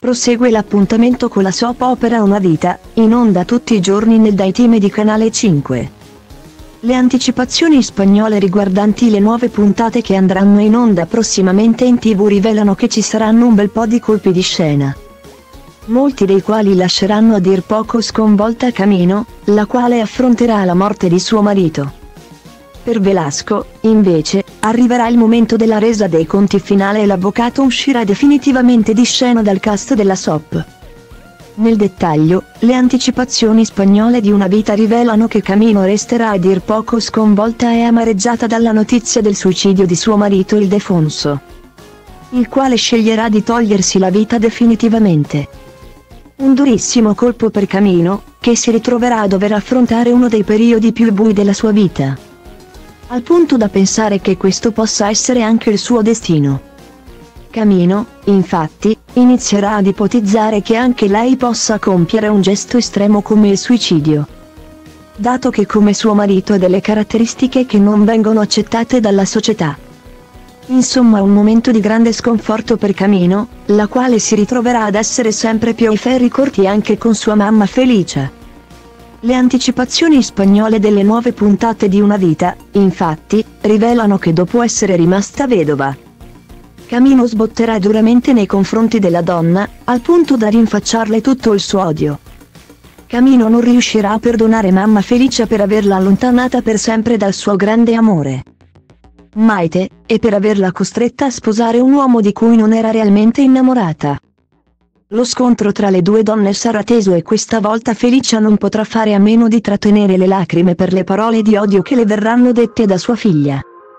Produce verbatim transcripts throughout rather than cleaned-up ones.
Prosegue l'appuntamento con la soap opera Una vita, in onda tutti i giorni nel daytime di Canale cinque. Le anticipazioni spagnole riguardanti le nuove puntate che andranno in onda prossimamente in tivù rivelano che ci saranno un bel po' di colpi di scena, molti dei quali lasceranno a dir poco sconvolta Camino, la quale affronterà la morte di suo marito. Per Velasco, invece, arriverà il momento della resa dei conti finale e l'avvocato uscirà definitivamente di scena dal cast della soap. Nel dettaglio, le anticipazioni spagnole di Una vita rivelano che Camino resterà a dir poco sconvolta e amareggiata dalla notizia del suicidio di suo marito Ildefonso, il quale sceglierà di togliersi la vita definitivamente. Un durissimo colpo per Camino, che si ritroverà a dover affrontare uno dei periodi più bui della sua vita, al punto da pensare che questo possa essere anche il suo destino. Camino, infatti, inizierà ad ipotizzare che anche lei possa compiere un gesto estremo come il suicidio, dato che come suo marito ha delle caratteristiche che non vengono accettate dalla società. Insomma, un momento di grande sconforto per Camino, la quale si ritroverà ad essere sempre più ai ferri corti anche con sua mamma Felicia. Le anticipazioni spagnole delle nuove puntate di Una vita, infatti, rivelano che dopo essere rimasta vedova, Camino sbotterà duramente nei confronti della donna, al punto da rinfacciarle tutto il suo odio. Camino non riuscirà a perdonare mamma Felicia per averla allontanata per sempre dal suo grande amore, Maite, e per averla costretta a sposare un uomo di cui non era realmente innamorata. Lo scontro tra le due donne sarà teso e questa volta Felicia non potrà fare a meno di trattenere le lacrime per le parole di odio che le verranno dette da sua figlia.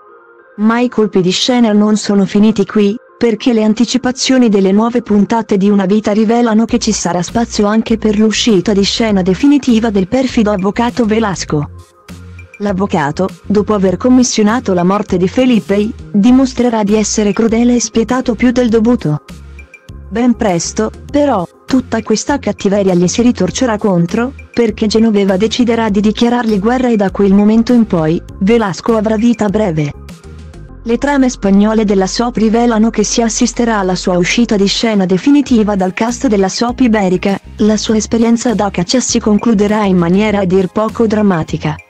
Ma i colpi di scena non sono finiti qui, perché le anticipazioni delle nuove puntate di Una vita rivelano che ci sarà spazio anche per l'uscita di scena definitiva del perfido avvocato Velasco. L'avvocato, dopo aver commissionato la morte di Felipe, dimostrerà di essere crudele e spietato più del dovuto. Ben presto, però, tutta questa cattiveria gli si ritorcerà contro, perché Genoveva deciderà di dichiarargli guerra e da quel momento in poi, Velasco avrà vita breve. Le trame spagnole della soap rivelano che si assisterà alla sua uscita di scena definitiva dal cast della soap iberica, la sua esperienza da Caccia si concluderà in maniera a dir poco drammatica.